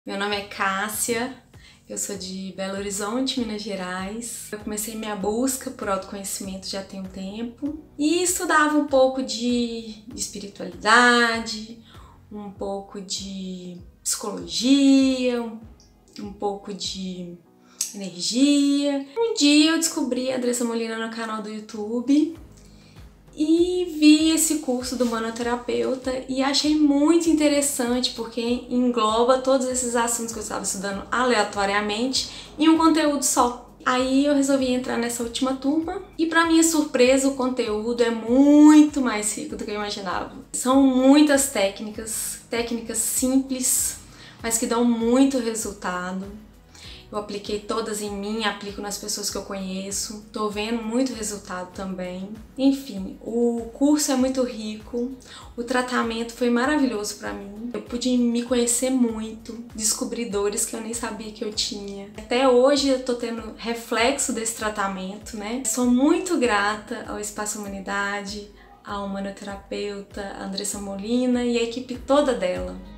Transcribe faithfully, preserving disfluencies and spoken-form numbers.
Meu nome é Cássia, eu sou de Belo Horizonte, Minas Gerais. Eu comecei minha busca por autoconhecimento já tem um tempo e estudava um pouco de espiritualidade, um pouco de psicologia, um pouco de energia. Um dia eu descobri a Andressa Molina no canal do YouTube e vi esse curso do manoterapeuta e achei muito interessante porque engloba todos esses assuntos que eu estava estudando aleatoriamente em um conteúdo só. Aí eu resolvi entrar nessa última turma e, para minha surpresa, o conteúdo é muito mais rico do que eu imaginava. São muitas técnicas, técnicas simples, mas que dão muito resultado. Eu apliquei todas em mim, aplico nas pessoas que eu conheço, tô vendo muito resultado também. Enfim, o curso é muito rico, o tratamento foi maravilhoso pra mim. Eu pude me conhecer muito, descobrir dores que eu nem sabia que eu tinha. Até hoje eu tô tendo reflexo desse tratamento, né? Sou muito grata ao Espaço Humanidade, ao manoterapeuta Andressa Molina e a equipe toda dela.